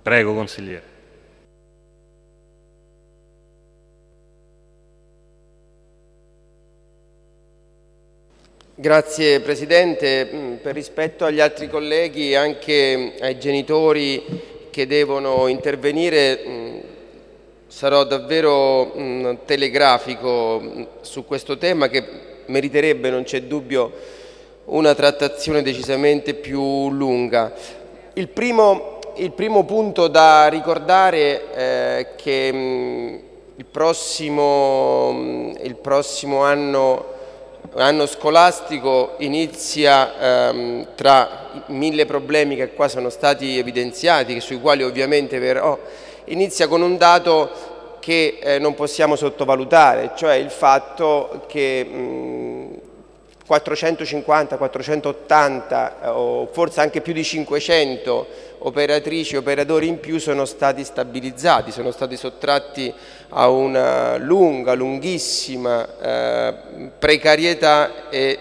Prego, consigliere. Grazie Presidente. Per rispetto agli altri colleghi e anche ai genitori che devono intervenire, sarò davvero telegrafico su questo tema che meriterebbe, non c'è dubbio, una trattazione decisamente più lunga. Il primo punto da ricordare è che il prossimo anno scolastico inizia tra i 1000 problemi che qua sono stati evidenziati, sui quali ovviamente verrò, inizia con un dato che non possiamo sottovalutare, cioè il fatto che 450, 480 o forse anche più di 500 operatrici e operatori in più sono stati stabilizzati, sono stati sottratti a una lunghissima precarietà e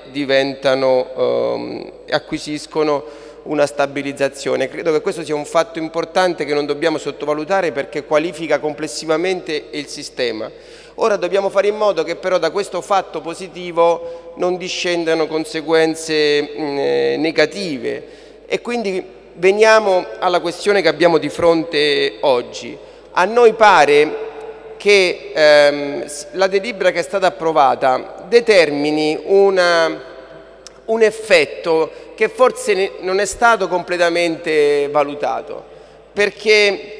acquisiscono una stabilizzazione. Credo che questo sia un fatto importante che non dobbiamo sottovalutare perché qualifica complessivamente il sistema. Ora dobbiamo fare in modo che però da questo fatto positivo non discendano conseguenze negative e quindi veniamo alla questione che abbiamo di fronte oggi. A noi pare che la delibera che è stata approvata determini un effetto che forse non è stato completamente valutato, perché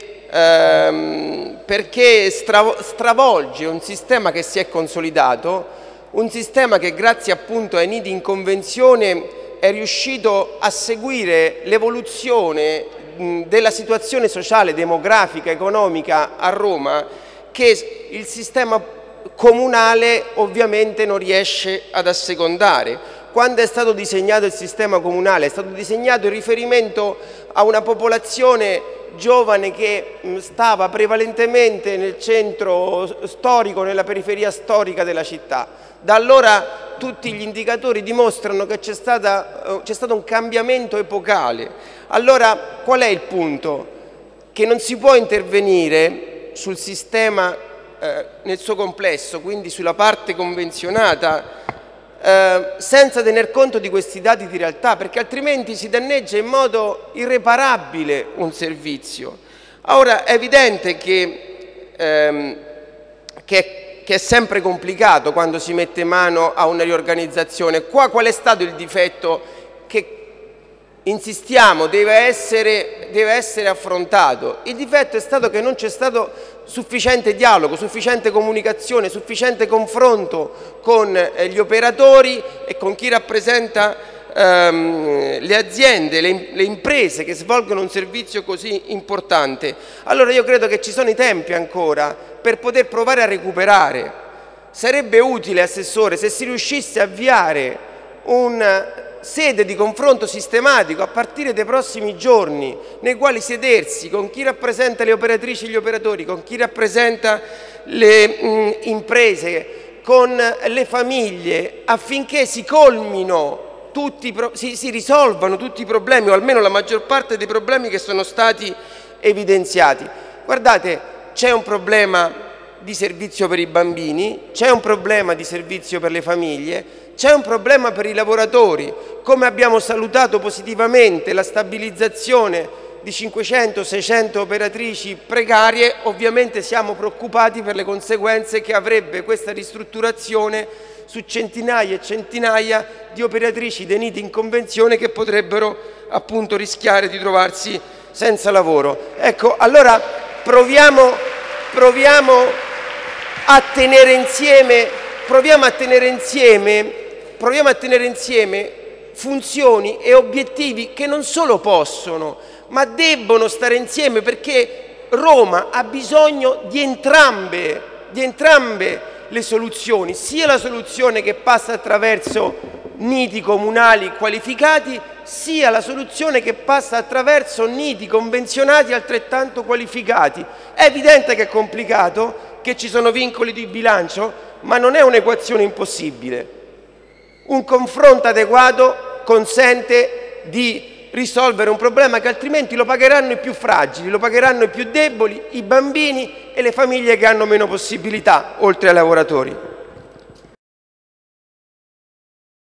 stravolge un sistema che si è consolidato, un sistema che grazie appunto ai nidi in convenzione è riuscito a seguire l'evoluzione della situazione sociale, demografica, economica a Roma, che il sistema comunale ovviamente non riesce ad assecondare. Quando è stato disegnato il sistema comunale è stato disegnato in riferimento a una popolazione giovane che stava prevalentemente nel centro storico, nella periferia storica della città. Da allora tutti gli indicatori dimostrano che c'è stato un cambiamento epocale. Allora qual è il punto? Che non si può intervenire sul sistema nel suo complesso, quindi sulla parte convenzionata, senza tener conto di questi dati di realtà, perché altrimenti si danneggia in modo irreparabile un servizio. Ora è evidente che è sempre complicato quando si mette mano a una riorganizzazione. Qua qual è stato il difetto che, insistiamo, deve essere affrontato? Il difetto è stato che non c'è stato sufficiente dialogo, sufficiente comunicazione, sufficiente confronto con gli operatori e con chi rappresenta le aziende, le imprese che svolgono un servizio così importante. Allora io credo che ci sono i tempi ancora per poter provare a recuperare. Sarebbe utile, Assessore, se si riuscisse a avviare una sede di confronto sistematico a partire dai prossimi giorni, nei quali sedersi con chi rappresenta le operatrici e gli operatori, con chi rappresenta le imprese, con le famiglie, affinché si risolvano tutti i problemi, o almeno la maggior parte dei problemi che sono stati evidenziati. Guardate, c'è un problema di servizio per i bambini, c'è un problema di servizio per le famiglie, c'è un problema per i lavoratori. Come abbiamo salutato positivamente la stabilizzazione di 500-600 operatrici precarie, ovviamente siamo preoccupati per le conseguenze che avrebbe questa ristrutturazione su centinaia e centinaia di operatrici dei nidi in convenzione che potrebbero appunto rischiare di trovarsi senza lavoro. Ecco, allora proviamo a tenere insieme funzioni e obiettivi che non solo possono, ma debbono stare insieme, perché Roma ha bisogno di entrambe le soluzioni, sia la soluzione che passa attraverso nidi comunali qualificati, sia la soluzione che passa attraverso nidi convenzionati altrettanto qualificati. È evidente che è complicato, che ci sono vincoli di bilancio, ma non è un'equazione impossibile. Un confronto adeguato consente di risolvere un problema che altrimenti lo pagheranno i più fragili, lo pagheranno i più deboli, i bambini e le famiglie che hanno meno possibilità, oltre ai lavoratori.